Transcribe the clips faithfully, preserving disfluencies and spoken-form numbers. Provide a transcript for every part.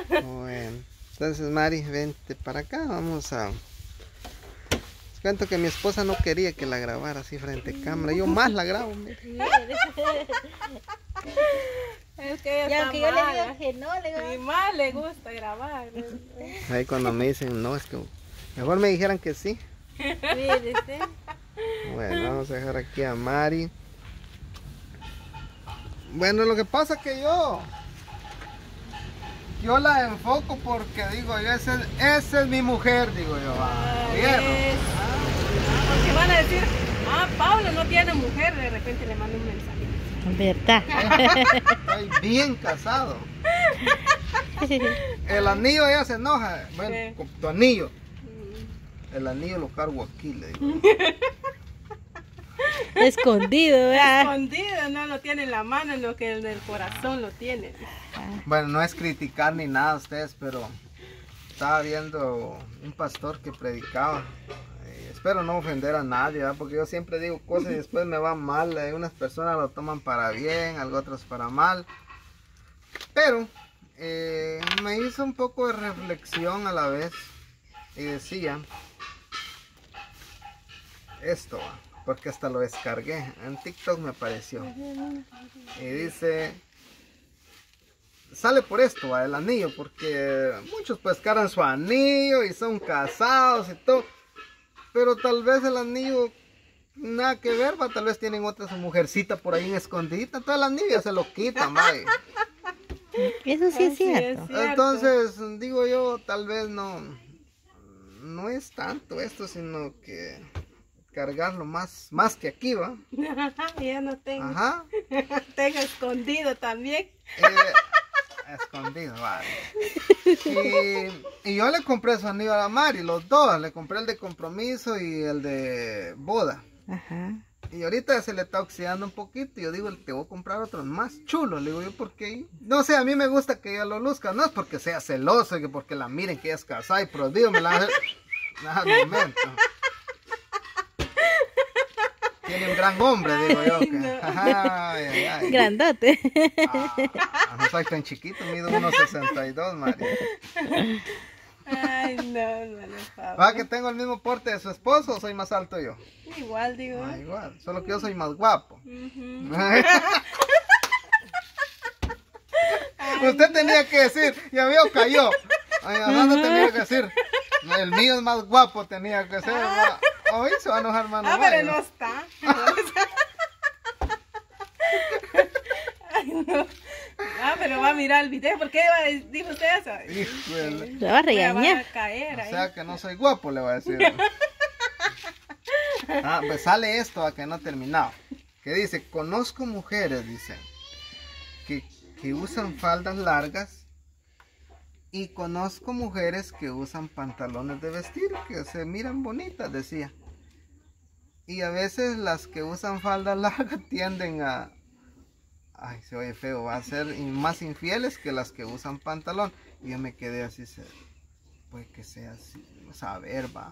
Bueno, entonces Mari, vente para acá, vamos a... Les cuento que mi esposa no quería que la grabara así frente a cámara, yo más la grabo, mire. Es que ella Ya está que yo le mala. digo que no, le digo. Y más le gusta grabar. Ahí cuando me dicen, no, es que mejor me dijeran que sí. Mire usted. Bueno, vamos a dejar aquí a Mari. Bueno, lo que pasa es que yo Yo la enfoco porque digo yo, esa es, esa es mi mujer, digo yo. Ah, ¿Vieron? es. Ah, porque van a decir, ah, Pablo no tiene mujer, de repente le mando un mensaje. Verdad. Estoy bien casado. El anillo ella se enoja. Bueno, Sí. con tu anillo. El anillo lo cargo aquí, le digo. Escondido, ¿verdad? Escondido, no lo tiene en la mano, en lo que en el corazón lo tiene. Bueno, no es criticar ni nada a ustedes, pero estaba viendo un pastor que predicaba. Eh, espero no ofender a nadie, ¿verdad? Porque yo siempre digo cosas y después me va mal. Hay unas personas lo toman para bien, algo otras para mal. Pero eh, me hizo un poco de reflexión a la vez y decía esto, porque hasta lo descargué, en TikTok me apareció. Y dice, sale por esto, ¿va? El anillo, porque muchos pues cargan su anillo y son casados y todo, pero tal vez el anillo nada que ver, ¿va? Tal vez tienen otra su mujercita por ahí en escondidita, todo el anillo ya se lo quitan, ¿va? Eso sí es Así es. cierto. Cierto. Entonces digo yo, tal vez no no es tanto esto, sino que cargarlo más más que aquí, ¿va? Ya no tengo. Ajá. Tengo escondido también. Eh, escondido, vale. Y, y yo le compré su anillo a la Mari, los dos. Le compré el de compromiso y el de boda. Ajá. Y ahorita se le está oxidando un poquito. Y yo digo, te voy a comprar otros más chulos. Le digo yo, porque no sé, a mí me gusta que ella lo luzca. No es porque sea celoso, que porque la miren que ella es casada y prohibido. Me la van a hacer. Nada, al momento. Tiene un gran hombre, digo yo. Que, no. ay, ay, ay. Grandote. Ah, no soy tan chiquito, mido uno sesenta y dos, María. Ay, no, no, no, Pablo. ¿Va que tengo el mismo porte de su esposo o soy más alto yo? Igual digo. Ah, igual, solo que yo soy más guapo. Ujú. Usted tenía que decir, ya veo, cayó. Ay, hablando tenía que decir, el mío es más guapo, tenía que ser. ¿Va? Hoy se va a enojar más. Ah, pero no está. Ay, no. Ah, pero va a mirar el video. ¿Por qué va- dijo usted eso? Híjole. Lo va a Me va a regañar. caer O ahí. sea que no soy guapo, le voy a decir. Ah, pues sale esto a que no he terminado. Que dice, conozco mujeres, dice, que, que usan faldas largas y conozco mujeres que usan pantalones de vestir que se miran bonitas, decía. Y a veces las que usan faldas largas tienden a, ay, se oye feo, va a ser más infieles que las que usan pantalón. Y yo me quedé así, se- puede que sea así, a ver, va.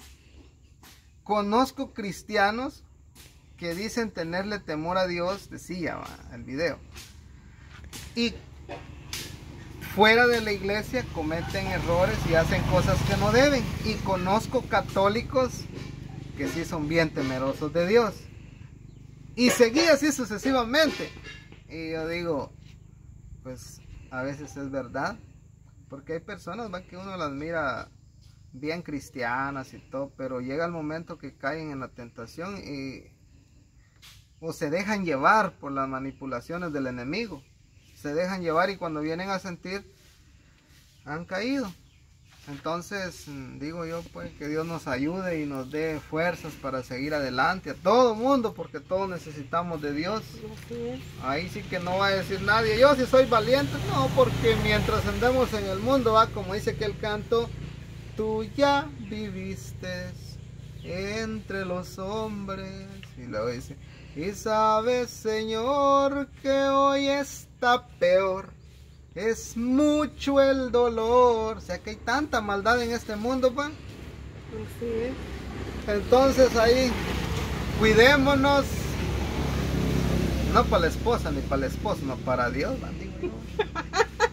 Conozco cristianos que dicen tenerle temor a Dios, decía va, el video, y fuera de la iglesia cometen errores y hacen cosas que no deben. Y conozco católicos que sí son bien temerosos de Dios. Y seguí así sucesivamente. Y yo digo, pues a veces es verdad, porque hay personas va, que uno las mira bien cristianas y todo, pero llega el momento que caen en la tentación y o se dejan llevar por las manipulaciones del enemigo, se dejan llevar y cuando vienen a sentir han caído. Entonces digo yo pues que Dios nos ayude y nos dé fuerzas para seguir adelante a todo mundo, porque todos necesitamos de Dios. Así es. Ahí sí que no va a decir nadie, yo si soy valiente, no, porque mientras andemos en el mundo, va, como dice aquel canto, tú ya viviste entre los hombres. Y luego dice, y sabes, Señor, que hoy está peor, es mucho el dolor. O sea que hay tanta maldad en este mundo, pa. Así es. Entonces ahí, cuidémonos. No para la esposa ni para el esposo, no para Dios, va, digo yo.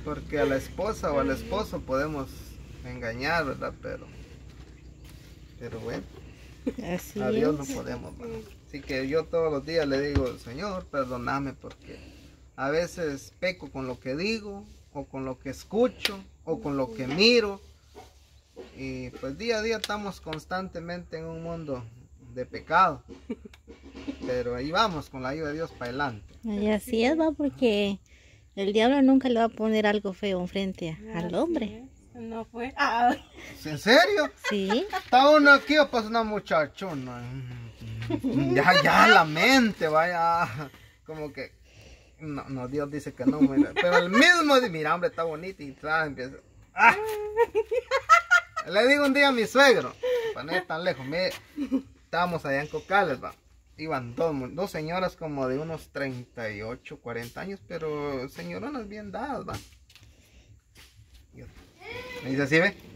Porque a la esposa o al esposo podemos engañar, ¿verdad? Pero, pero bueno, Así a Dios no es. podemos, ¿verdad? Así que yo todos los días le digo, Señor, perdóname porque a veces peco con lo que digo, o con lo que escucho, o con lo que miro. Y pues día a día estamos constantemente en un mundo de pecado. Pero ahí vamos con la ayuda de Dios para adelante. Y así es, va, porque el diablo nunca le va a poner algo feo enfrente a- al Así hombre. es. No fue. Ah, ¿En serio? Sí. Está uno aquí o pasa una muchachona. Ya, ya, la mente, vaya. Como que. No, no, Dios dice que no. Mira. Pero el mismo dice, mira, hombre, está bonito. Y trae, empieza. ¡Ah! Le digo un día a mi suegro, para no ir tan lejos, mire, estábamos allá en Cocales, va. Iban dos, mu- dos señoras como de unos treinta y ocho, cuarenta años, pero señoronas bien dadas, va. Yo- Me dice así, ve.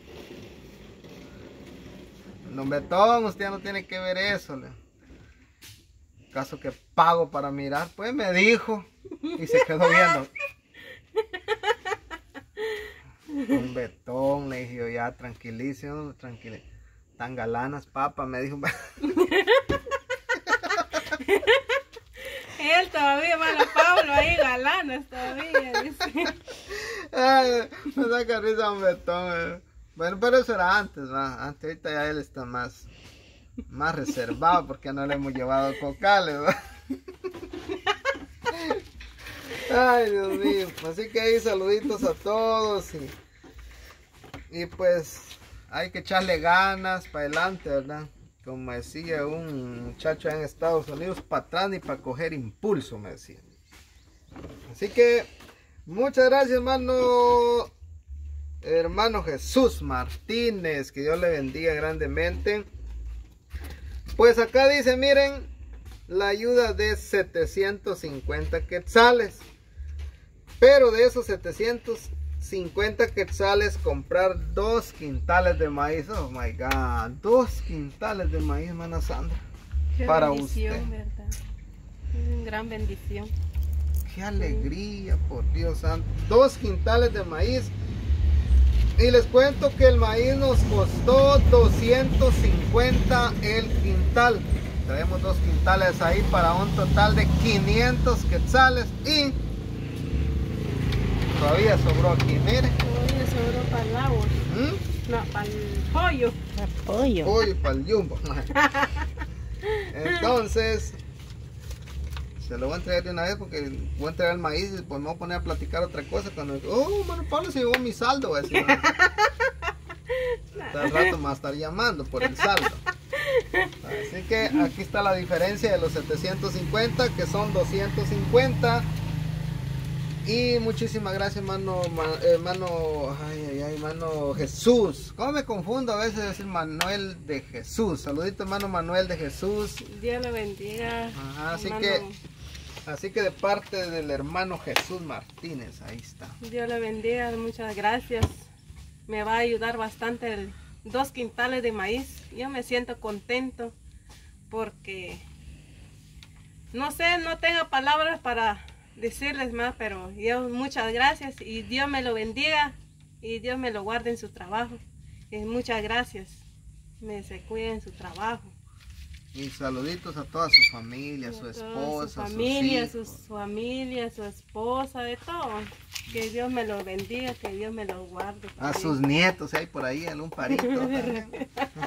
Don Betón, usted ya no tiene que ver eso. Le. Caso que pago para mirar, pues me dijo. Y se quedó viendo. Don Betón, le dije yo, ya tranquilísimo, tranquilo. Tan galanas, papá, me dijo. él todavía, mano, Pablo, ahí galanas todavía. Dice. Ay, me saca risa Don Betón. eh. Bueno, pero eso era antes, va. Antes, ahorita ya él está más, más reservado porque no le hemos llevado cocales, va. Ay, Dios mío. Así que ahí saluditos a todos y, y pues hay que echarle ganas para adelante, ¿verdad? Como decía un muchacho en Estados Unidos, para atrás ni para coger impulso, me decía. Así que muchas gracias, hermano. Hermano Jesús Martínez, que Dios le bendiga grandemente. Pues acá dice, miren, la ayuda de setecientos cincuenta quetzales. Pero de esos setecientos cincuenta quetzales, comprar dos quintales de maíz. Oh my God, dos quintales de maíz, hermana Sandra. Qué Para bendición, usted. ¿verdad? Es una gran bendición. Qué alegría, por Dios santo. Dos quintales de maíz. Y les cuento que el maíz nos costó doscientos cincuenta el quintal. Tenemos dos quintales ahí para un total de quinientos quetzales. Y todavía sobró aquí, mire. Todavía sobró para el agua. ¿Mm? No, para el pollo. Apoyo. Uy, para el jumbo. Entonces, se lo voy a entregar de una vez porque voy a entregar el maíz y pues me voy a poner a platicar otra cosa. Cuando, oh, bueno, Pablo se llevó mi saldo. Voy a decir, hasta el rato me va a estar llamando por el saldo. Así que aquí está la diferencia de los setecientos cincuenta, que son doscientos cincuenta. Y muchísimas gracias, hermano, ma- hermano, ay, ay, ay, hermano Jesús. ¿Cómo me confundo a veces decir Manuel de Jesús? Saludito, hermano Manuel de Jesús. Dios le bendiga. Ajá, así hermano. que, así que de parte del hermano Jesús Martínez, ahí está. Dios le bendiga, muchas gracias. Me va a ayudar bastante el dos quintales de maíz. Yo me siento contento porque no sé, no tengo palabras para decirles más, pero yo muchas gracias y Dios me lo bendiga y Dios me lo guarde en su trabajo. Y muchas gracias. Me se cuide en su trabajo. Y saluditos a toda su familia, su A toda esposa, su familia, sus su hijos. familia, su esposa, de todo. Que Dios me lo bendiga, que Dios me lo guarde. A también. sus nietos, hay por ahí en un parito también.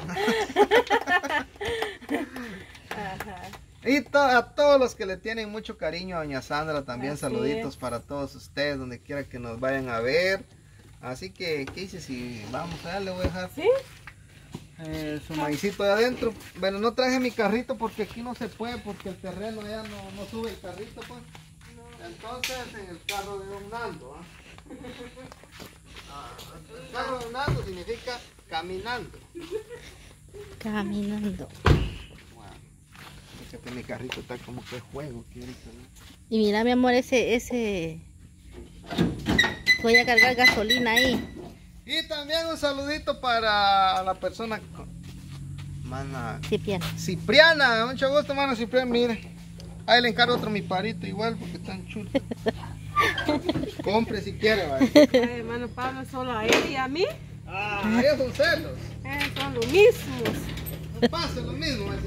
Ajá. Y to- a todos los que le tienen mucho cariño a doña Sandra, también Así saluditos es. para todos ustedes, donde quiera que nos vayan a ver. Así que, ¿qué dice? Si vamos allá, le voy a dejar ¿Sí? eh, su maicito de adentro. Bueno, no traje mi carrito porque aquí no se puede, porque el terreno ya no, no sube el carrito, pues. Entonces, en el carro de Don Nando, ¿ah? Ah, el carro de Don Nando significa caminando. Caminando. Wow. Fíjate, mi carrito está como que juego aquí ahorita, ¿no? Y mira, mi amor, ese, ese... Voy a cargar gasolina ahí. Y también un saludito para la persona, co- mana Cipriano. Cipriana, mucho gusto, mano Cipriana, mire. Ahí le encargo otro mi parito igual porque están chulos. Compre si quiere, va. Ay, hermano Pablo, solo a él y a mí. Ah, ellos son celos. Eh, son los mismos. No pasa lo mismo, así.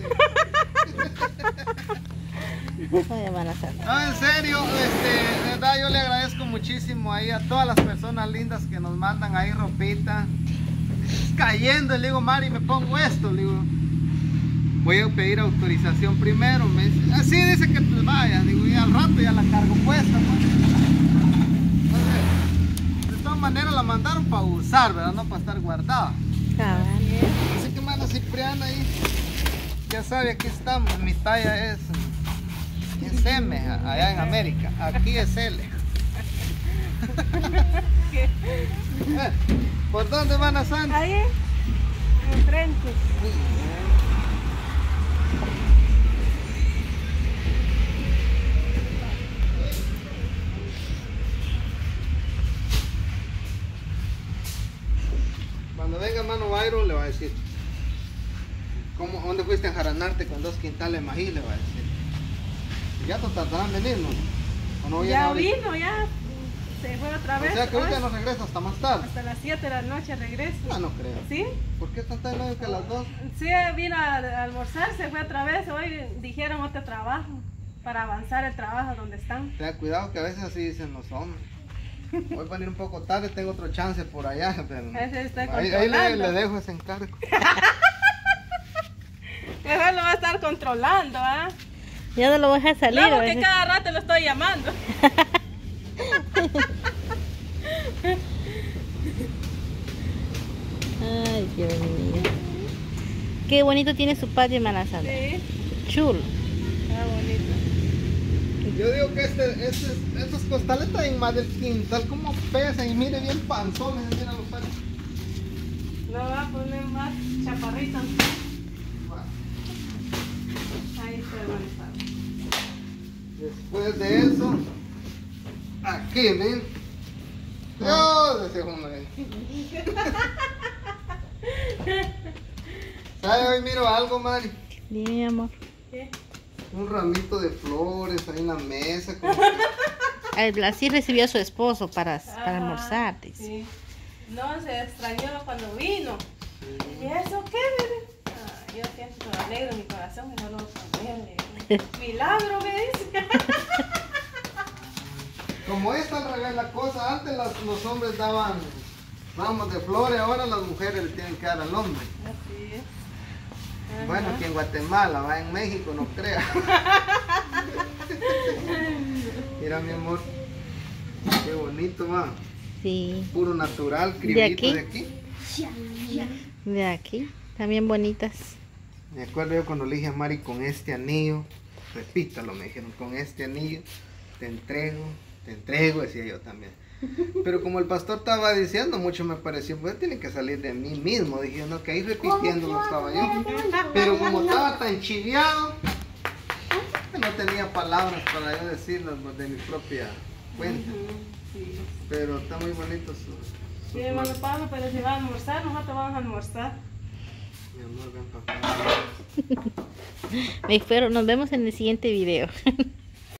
Ay, hermana Santa. No, en serio, este, de verdad yo le agradezco muchísimo ahí a todas las personas lindas que nos mandan ahí ropita. Cayendo, le digo, Mari, me pongo esto, le digo. Voy a pedir autorización primero, me dice, así dice que te vaya, digo, y al rato ya la cargo puesta, pues. Entonces, de todas maneras la mandaron para usar, ¿verdad? No para estar guardada. Cabal. Así que mano Cipriana ahí, ya sabe, aquí estamos, mi talla es, es M, allá en América, aquí es L. ¿Por dónde van a Santa? Ahí, enfrente. Cuando venga mano Byron le va a decir, ¿cómo, ¿dónde fuiste a enjaranarte con dos quintales de maíz? Le va a decir. Ya te tardarán en venir, ¿no? ¿O no Ya ahorita? vino, ya se fue otra vez. O sea que ahorita hoy. no regresa hasta más tarde. Hasta las siete de la noche regreso. Ah, no creo. ¿Sí? ¿Por qué tan tarde que a las dos? Sí, vino a, a almorzar, se fue otra vez. Hoy dijeron otro trabajo para avanzar el trabajo donde están. Ten cuidado que a veces así dicen los hombres. Voy a venir un poco tarde, tengo otro chance por allá, pero Ese está ahí, ahí le, controlando. le dejo ese encargo. Mejor lo va a estar controlando, ¿ah? Ya no lo voy a dejar salir. No, a porque veces. cada rato lo estoy llamando. Ay, Dios mío. Qué bonito tiene su patio, hermana Santa. Sí, Chulo. está bonito. Yo digo que este, este, estos costales traen más del quintal, como pesan y mire bien panzones, mira los pelos. Lo va a poner más chaparrito. Ahí está el manejado. Después de eso, aquí, ven. Dios, ese hombre. ¿Sabe? Hoy miro algo, Mari. Dime, mi amor. ¿Qué? Un ramito de flores ahí en la mesa. Como Ay, Así recibió a su esposo para, para Ajá, almorzar. Dice. Sí. No, se extrañó cuando vino. ¿Y eso qué, bebé? Ah, yo siento alegre en mi corazón y no lo sabía. Milagro, me dice. Como esta al revés la cosa, antes las- los hombres daban ramos de flores, ahora las mujeres le tienen que dar al hombre. Así es. Ajá. Bueno, aquí en Guatemala, va en México, no crea. Mira mi amor, qué bonito va, Sí. puro natural, ¿De criolito aquí? de aquí. De aquí. También bonitas. Me acuerdo yo cuando le dije a Mari, con este anillo, repítalo, me dijeron, con este anillo te entrego, te entrego, decía yo también. Pero como el pastor estaba diciendo, mucho me pareció, pues tiene que salir de mí mismo, dije yo, no, que ahí repitiéndolo estaba yo. Pero como estaba tan chiviado, que no tenía palabras para yo decirlo de mi propia cuenta. Ujú, sí. Pero está muy bonito su, su Sí, hermano Pablo, pero si va a almorzar, nosotros vamos a almorzar. Mi amor, ven papá. Me espero. Nos vemos en el siguiente video.